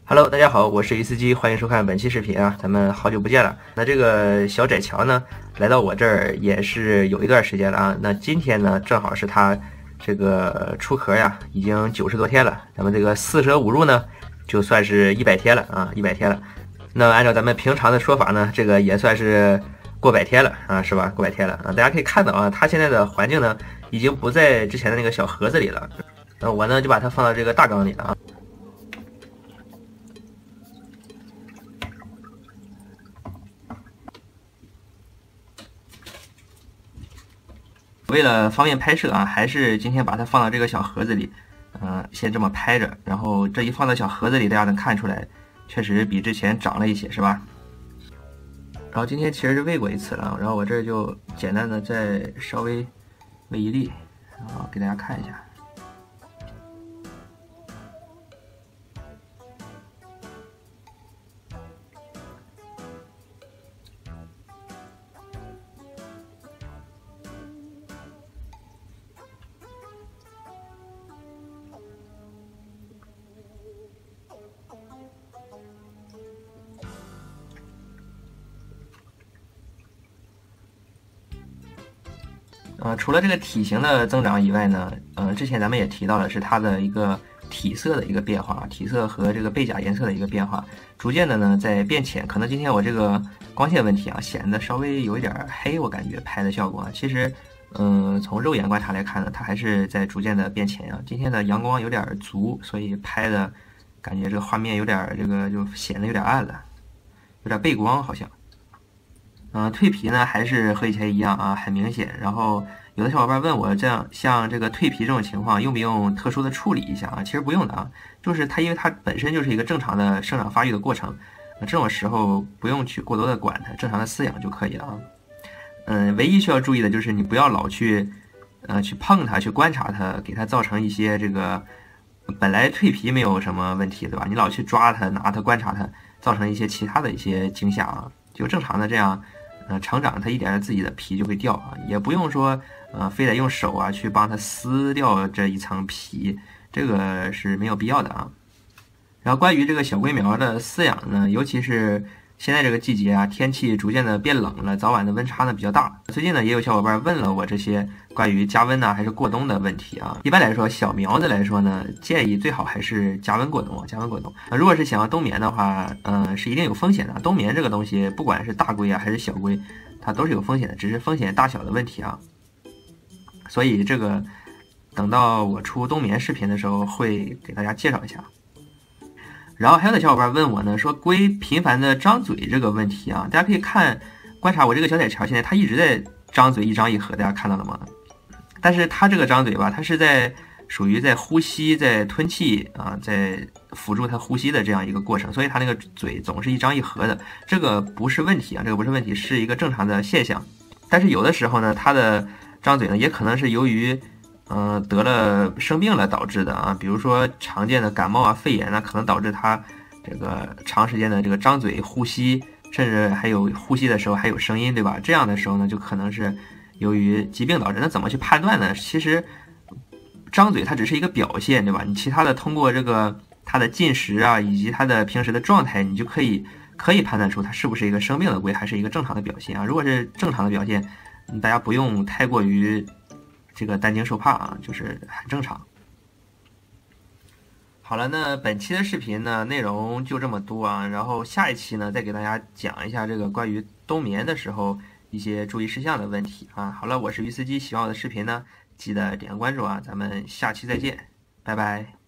Hello，大家好，我是鱼司机，欢迎收看本期视频啊，咱们好久不见了。那这个小窄桥呢，来到我这儿也是有一段时间了啊。那今天呢，正好是它这个出壳呀，已经90多天了。咱们这个四舍五入呢，就算是100天了啊，100天了。那按照咱们平常的说法呢，这个也算是过100天了啊，是吧？过100天了啊，大家可以看到啊，它现在的环境呢，已经不在之前的那个小盒子里了。我呢就把它放到这个大缸里了啊。为了方便拍摄啊，还是今天把它放到这个小盒子里，先这么拍着，然后这一放到小盒子里，大家能看出来，确实比之前长了一些，是吧？然后今天其实是喂过一次了，然后我这就简单的再稍微喂一粒，然后给大家看一下。除了这个体型的增长以外呢，之前咱们也提到了是它的一个体色的一个变化，体色和这个背甲颜色的一个变化，逐渐的呢在变浅。可能今天我这个光线问题啊，显得稍微有一点黑，我感觉拍的效果啊，其实，从肉眼观察来看呢，它还是在逐渐的变浅啊。今天的阳光有点足，所以拍的感觉这个画面有点这个就显得有点暗了，有点背光好像。蜕皮呢还是和以前一样啊，很明显。然后有的小伙伴问我，这样像这个蜕皮这种情况，用不用特殊的处理一下啊？其实不用的啊，就是它因为它本身就是一个正常的生长发育的过程，这种时候不用去过多的管它，正常的饲养就可以了啊。唯一需要注意的就是你不要老去碰它，去观察它，给它造成一些这个本来蜕皮没有什么问题，对吧？你老去抓它、拿它、观察它，造成一些其他的一些惊吓啊，就正常的这样。成长它一点自己的皮就会掉啊，也不用说非得用手啊去帮它撕掉这一层皮，这个是没有必要的啊。然后关于这个小龟苗的饲养呢，尤其是现在这个季节啊，天气逐渐的变冷了，早晚的温差呢比较大。最近呢也有小伙伴问了我这些关于加温还是过冬的问题啊。一般来说，小苗子来说呢，建议最好还是加温过冬啊，加温过冬。如果是想要冬眠的话，是一定有风险的。冬眠这个东西，不管是大龟啊还是小龟，它都是有风险的，只是风险大小的问题啊。所以这个等到我出冬眠视频的时候，会给大家介绍一下。然后还有的小伙伴问我呢，说龟频繁的张嘴这个问题啊，大家可以观察我这个小窄桥，现在它一直在张嘴，一张一合，大家看到了吗？但是它这个张嘴吧，它是属于在呼吸、在吞气啊，在辅助它呼吸的这样一个过程，所以它那个嘴总是一张一合的，这个不是问题啊，这个不是问题，是一个正常的现象。但是有的时候呢，它的张嘴呢，也可能是由于得了生病了导致的啊，比如说常见的感冒啊、肺炎啊，可能导致它这个长时间的这个张嘴呼吸，甚至还有呼吸的时候还有声音，对吧？这样的时候呢，就可能是由于疾病导致。那怎么去判断呢？其实张嘴它只是一个表现，对吧？你其他的通过这个它的进食啊，以及它的平时的状态，你就可以判断出它是不是一个生病的龟，还是一个正常的表现啊。如果是正常的表现，大家不用太过于这个担惊受怕啊，就是很正常。好了，那本期的视频呢，内容就这么多啊。然后下一期呢，再给大家讲一下这个关于冬眠的时候一些注意事项的问题啊。好了，我是鱼司机，喜欢我的视频呢，记得点个关注啊。咱们下期再见，拜拜。